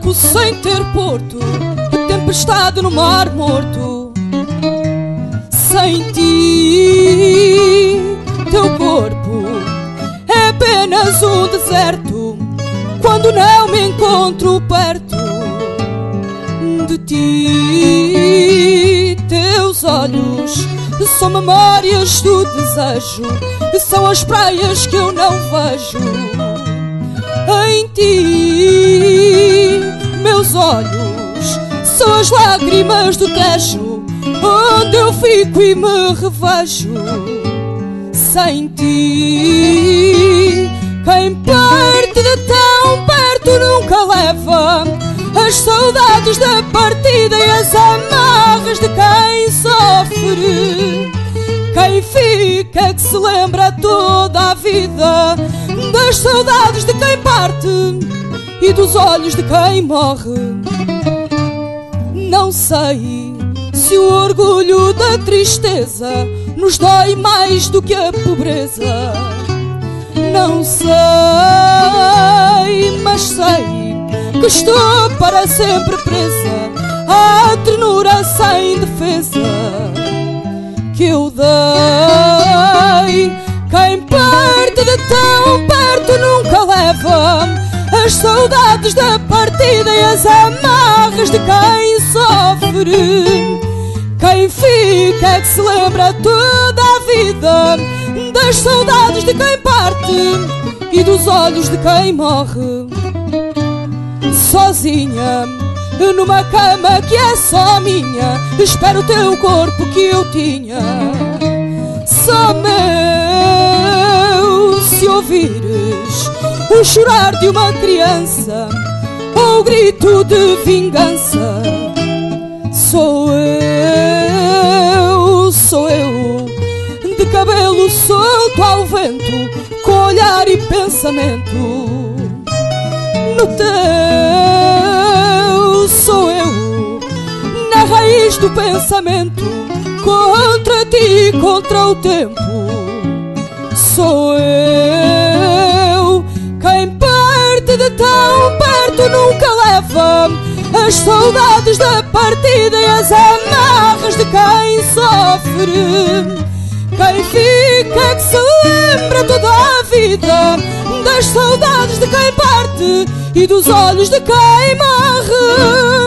barco sem ter porto, tempestade no mar morto. Sem ti, teu corpo é apenas um deserto, quando não me encontro perto de ti. Teus olhos são memórias do desejo, são as praias que eu não vejo. Em ti, meus olhos são as lágrimas do Tejo, onde eu fico e me revejo. Sem ti, quem parte de tão perto nunca leva as saudades da partida e as amarras de quem sofre. Quem fica que se lembra toda a vida das saudades de quem parte e dos olhos de quem morre. Não sei se o orgulho da tristeza nos dói mais do que a pobreza. Não sei, mas sei que estou para sempre presa à ternura sem defesa que eu dei. Quem parte de tão perto nunca leva as saudades da partida e as amarras de quem sofre. Quem fica é que se lembra toda a vida das saudades de quem parte e dos olhos de quem morre. Sozinha, numa cama que é só minha, espero o teu corpo que eu tinha. Só meu, se ouvires o chorar de uma criança ou o grito de vingança. Sou eu, de cabelo solto ao vento, com olhar e pensamento. No teu sou eu, na raiz do pensamento, contra ti e contra o tempo. Sou eu, quem parte de tão perto nunca leva as saudades da partida e as amarras de quem sofre. Quem fica que se lembra toda a vida das saudades de quem parte e dos olhos de quem morre.